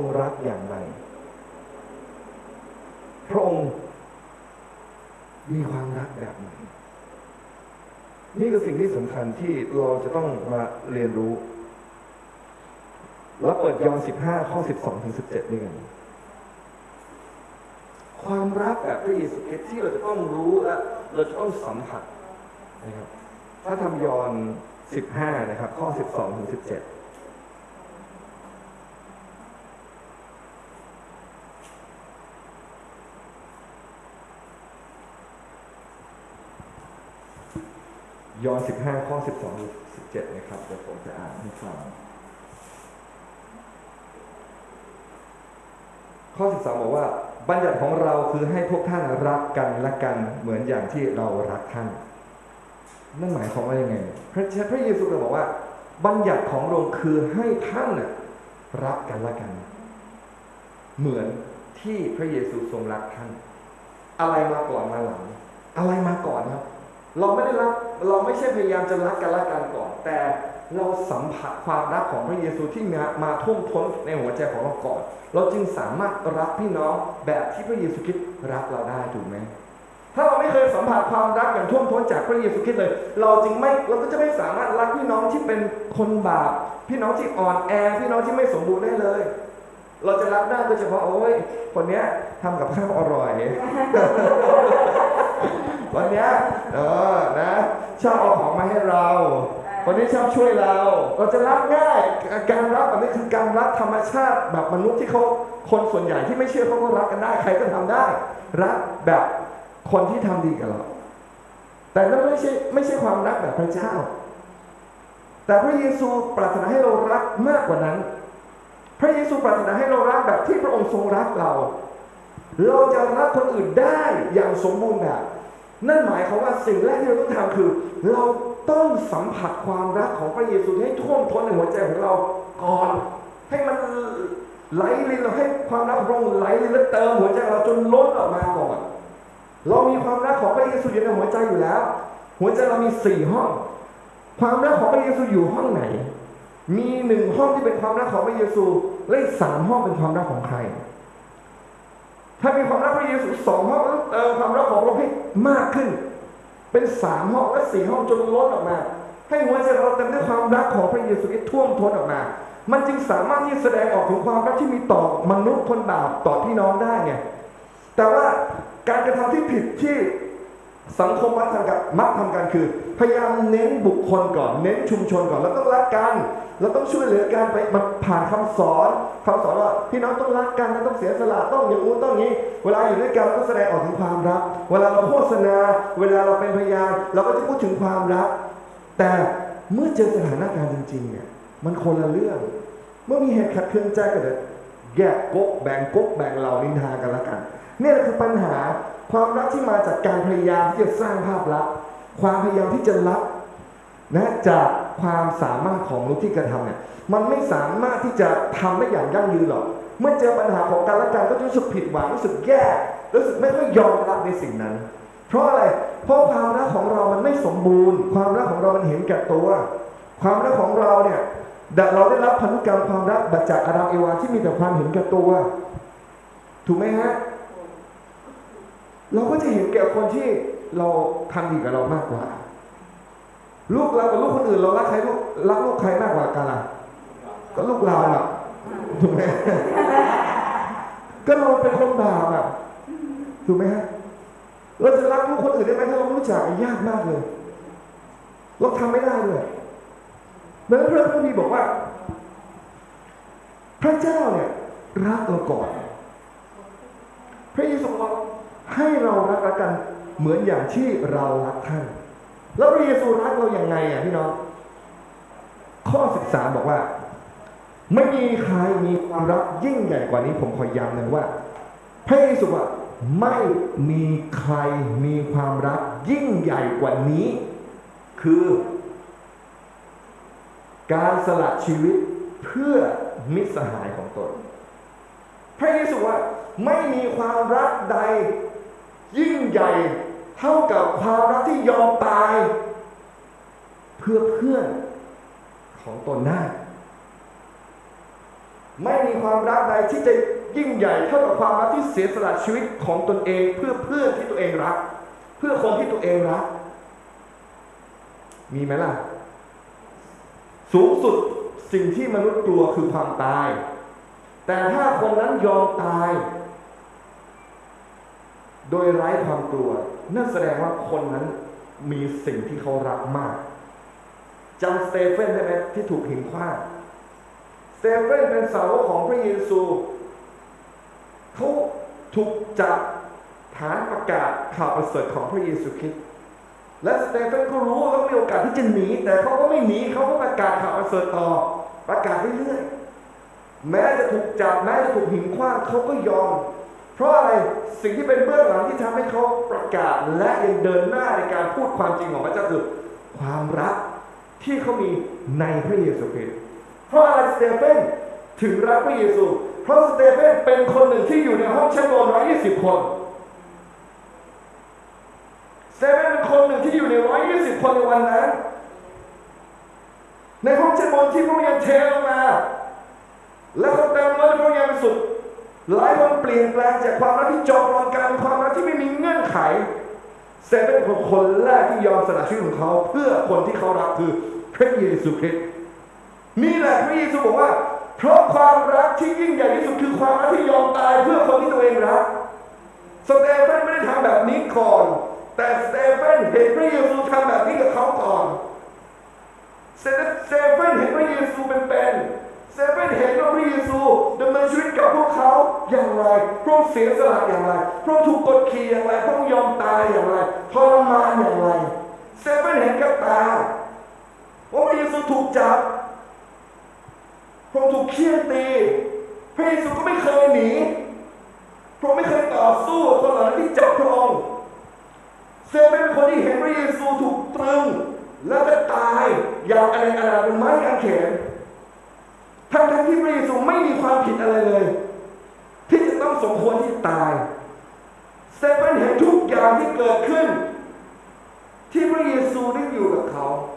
รักอย่างไรพระองค์มีความรักแบบไหนนี่คือสิ่งที่สำคัญที่เราจะต้องมาเรียนรู้แล้วเปิดยอห์น15 ข้อ 12 ถึง 17ด้วยกันความรักแบบพระเยซูคริสต์ที่เราจะต้องรู้และเราจะต้องสัมผัสนะครับถ้าทำยอห์น15 นะครับข้อ 12 ถึง 17ยอห์น15 ข้อ 12 ถึง 17นะครับเดี๋ยวผมจะอ่านให้ฟังข้อ 12 บอกว่าบัญญัติของเราคือให้พวกท่านรักกันและกันเหมือนอย่างที่เรารักท่านนั่นหมายความว่ายังไงพระเยซูบอกว่าบัญญัติของพระองค์คือให้ท่านรักกันและกันเหมือนที่พระเยซูทรงรักท่านอะไรมาก่อนมาหลังอะไรมาก่อนครับเราไม่ได้รักเราไม่ใช่พยายามจะรักกันและกันก่อนแต่เราสัมผัสความรักของพระเยซูที่มาท่วมท้นในหัวใจของเราก่อนเราจึงสามารถรักพี่น้องแบบที่พระเยซูคริสต์รักเราได้ถูกไหมถ้าเราไม่เคยสัมผัสความรักอย่างท่วมท้นจากพระเยซูคริสต์เลยเราก็จะไม่สามารถรักพี่น้องที่เป็นคนบาปพี่น้องที่อ่อนแอพี่น้องที่ไม่สมบูรณ์ได้เลยเราจะรักได้โดยเฉพาะโอ้ยคนเนี้ยทำกับข้าวอร่อยวันนี้นะชอบเอาของมาให้เราคนนี้ชอบช่วยเราจะรักง่ายการรักแบบนี้คือการรักธรรมชาติแบบมนุษย์ที่คนส่วนใหญ่ที่ไม่เชื่อเขาก็รักกันได้ใครก็ทำได้รักแบบคนที่ทำดีกับเราแต่นั่นไม่ใช่ความรักแบบพระเจ้าแต่พระเยซูปรารถนาให้เรารักมากกว่านั้นพระเยซูปรารถนาให้เรารักแบบที่พระองค์ทรงรักเราจะรักคนอื่นได้อย่างสมบูรณ์แบบนั่นหมายความว่าสิ่งแรกที่เราต้องทำคือเราต้องสัมผัสความรักของพระเยซูให้ท่วมท้นในหัวใจของเราก่อนให้มันไหลลินเราให้ความรักของพระองค์ไหลลินและเติมหัวใจเราจนล้นออกมาก่อนเรามีความรักของพระเยซูอยู่ในหัวใจอยู่แล้วหัวใจเรามี4 ห้องความรักของพระเยซูอยู่ห้องไหนมี1 ห้องที่เป็นความรักของพระเยซูและอีก3 ห้องเป็นความรักของใครถ้ามีความรักพระเยซู2 ห้องต้องเติมความรักของเราให้มากขึ้นเป็น3 ห้องและ4 ห้องจนล้นออกมาให้หัวใจเราเต็มด้วยความรักของพระเยซูที่ท่วมท้นออกมามันจึงสามารถที่จะแสดงออกถึงความรักที่มีต่อมนุษย์คนบาปต่อพี่น้องได้ไงแต่ว่าการกระทำที่ผิดที่สังคมมักทำกันคือพยายามเน้นบุคคลก่อนเน้นชุมชนก่อนแล้วต้องรักกันเราต้องช่วยเหลือกันไปมันผ่านคำสอนว่าพี่น้องต้องรักกันต้องเสียสละต้องอย่างนู้นต้องนี้เวลาอยู่ด้วยกันเราก็แสดงออกถึงความรักเวลาเราโฆษณาเวลาเราเป็นพยานเราก็จะพูดถึงความรักแต่เมื่อเจอสถานการณ์จริงๆเนี่ยมันคนละเรื่องเมื่อมีเหตุขัดเคืองใจก็จะแยกก๊กแบ่งเรานินทากันละกันนี่แหละคือปัญหาความรักที่มาจากการพยายามที่จะสร้างภาพลักษณ์ความพยายามที่จะรับนะจากความสามารถของมนุษย์ที่กระทำเนี่ยมันไม่สามารถที่จะทำได้อย่างยั่งยืนหรอกเมื่อเจอปัญหาของกันและกันก็จะรู้สึกผิดหวังรู้สึกแย่รู้สึกไม่ค่อยยอมรับในสิ่งนั้นเพราะอะไรเพราะความรักของเรามันไม่สมบูรณ์ความรักของเรามันเห็นแก่ตัวความรักของเราเนี่ยเราได้รับพันธุกรรมความรักมาจากอาดัมเอวาที่มีแต่ความเห็นแก่ตัวถูกไหมฮะเราก็จะเห็นแก่คนที่เราทำดีกับเรามากกว่าลูกเรากับลูกคนอื่นเรารักลูกใครมากกว่ากันล่ะก็ลูกเราอ่ะถูกไหมก็เราเป็นคนบาปอ่ะถูกไหมฮะเราจะรักลูกคนอื่นได้ไหมถ้าเราไม่รู้จักยากมากเลยเราทำไม่ได้เลยดังนั้นพระคัมภีร์บอกว่าพระเจ้าเนี่ยรักเราก่อนพระเยซูบอกให้เรารักกันเหมือนอย่างที่เรารักท่านแล้วพระเยซูรักเราอย่างไงอ่ะพี่น้องข้อ13บอกว่าไม่มีใครมีความรักยิ่งใหญ่กว่านี้ผมขอย้ำนะว่าพระเยซูว่าไม่มีใครมีความรักยิ่งใหญ่กว่านี้คือการสละชีวิตเพื่อมิตรสหายของตนพระเยซูว่าไม่มีความรักใดยิ่งใหญ่เท่ากับความรักที่ยอมตายเพื่อเพื่อนของตนได้ไม่มีความรักใดที่จะยิ่งใหญ่เท่ากับความรักที่เสียสละชีวิตของตนเองเพื่อเพื่อนที่ตัวเองรักเพื่อคนที่ตัวเองรักมีไหมล่ะสูงสุดสิ่งที่มนุษย์กลัวคือความตายแต่ถ้าคนนั้นยอมตายโดยไร้ความกลัวนั่นแสดงว่าคนนั้นมีสิ่งที่เขารักมากจำสเตเฟนได้ไหมที่ถูกหินขว้างสเตเฟนเป็นสาวกของพระเยซูเขาถูกจับฐานประกาศข่าวประเสริฐของพระเยซูคริสต์และสเตเฟนก็รู้ว่าเขามีโอกาสที่จะหนีแต่เขาก็ไม่หนีเขาก็ประกาศข่าวประเสริฐต่อประกาศเรื่อยๆแม้จะถูกจับแม้จะถูกหินขว้างเขาก็ยอมเพราะอะไรสิ่งที่เป็นเบื้องหลังที่ทำให้เขาประกาศและยังเดินหน้าในการพูดความจริงของพระเจ้าคือความรักที่เขามีในพระเยซูคริสต์เพราะอะไรสเตเฟนถึงรักพระเยซูเพราะสเตเฟนเป็นคนหนึ่งที่อยู่ในห้องชั้นบน120 คนสเตเฟนเป็นคนหนึ่งที่อยู่ใน120 คนในวันนั้นในห้องชั้นบนที่พระวิญญาณเทลงมาแล้วเขาเต็มด้วยพระวิญญาณบริสุทธิ์หลายคนเปลี่ยนแปลงจากความรักที่จอมปลอมกลายเป็นความรักที่ไม่มีเงื่อนไขสเตเฟนเป็นคนแรกที่ยอมสละชีวิตของเขาเพื่อคนที่เขารักคือพระเยซูคริสต์นี่แหละพระเยซูบอกว่าเพราะความรักที่ยิ่งใหญ่ที่สุดคือความรักที่ยอมตายเพื่อคนที่ตัวเองรักสเตเฟนไม่ได้ทำแบบนี้ก่อนแต่สเตเฟนเห็นพระเยซูทำแบบนี้กับเขาก่อนสเตเฟนเห็นพระเยซูเป็นสเตเฟนเห็นว่าพระเยซูดำเนินชีวิตกับพวกเขาอย่างไรพระองค์เสียสละอย่างไรพระองค์ถูกกดขี่อย่างไรพระองค์ยอมตายอย่างไรทรมานอย่างไรสเตเฟนเห็นกับตาว่าพระเยซูถูกจับพระองค์ถูกเฆี่ยนตีพระเยซูก็ไม่เคยหนีพระองค์ไม่เคยต่อสู้คนเหล่านั้นที่จับพระองค์สเตเฟนเป็นคนที่เห็นพระเยซูถูกตรึงแล้วก็ตายอย่างอะไรเป็นไม้กางเขนทั้งที่พระเยซูไม่มีความผิดอะไรเลยที่จะต้องสมควรที่ตายสเตเฟนเห็นทุกอย่างที่เกิดขึ้นที่พระเยซูได้อยู่กับเขา